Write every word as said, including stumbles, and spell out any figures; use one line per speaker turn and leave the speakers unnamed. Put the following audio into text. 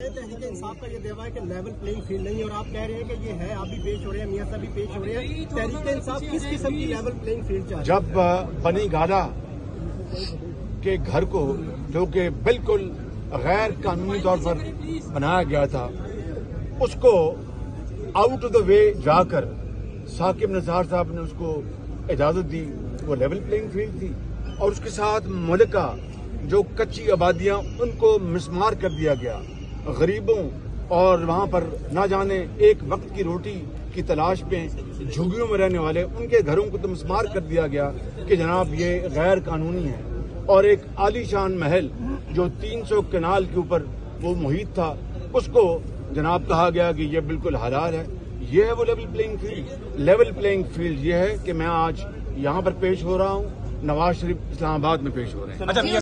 रहे हैं तहरीक इंसाफ का ये दावा है कि लेवल प्लेइंग फील्ड नहीं है, और आप कह रहे हैं कि ये है, आप भी पेश हो रहे हैं, मियां साहब भी पेश हो रहे हैं। तहरीक इंसाफ किस किस्म की लेवल प्लेइंग फील्ड चाहती है?
जब बनी गादा के घर को, जो कि बिल्कुल गैर कानूनी तौर पर बनाया गया था, उसको आउट ऑफ द वे जाकर साकिब निसार साहब ने उसको इजाजत दी। वो लेवल प्लेइंग फील्ड थी, और उसके साथ मुल्का जो कच्ची आबादियां, उनको मिसमार कर दिया गया। गरीबों और वहां पर ना जाने एक वक्त की रोटी की तलाश में झुग्गियों में रहने वाले, उनके घरों को तो मिसमार कर दिया गया कि जनाब ये गैर कानूनी है। और एक आलीशान महल जो तीन सौ कनाल के ऊपर वो मुहित था, उसको जनाब कहा गया कि ये बिल्कुल हलाल है। ये है वो level playing field. Level playing field ये है कि मैं आज यहाँ पर पेश हो रहा हूँ, नवाज शरीफ इस्लामाबाद में पेश हो रहे हैं।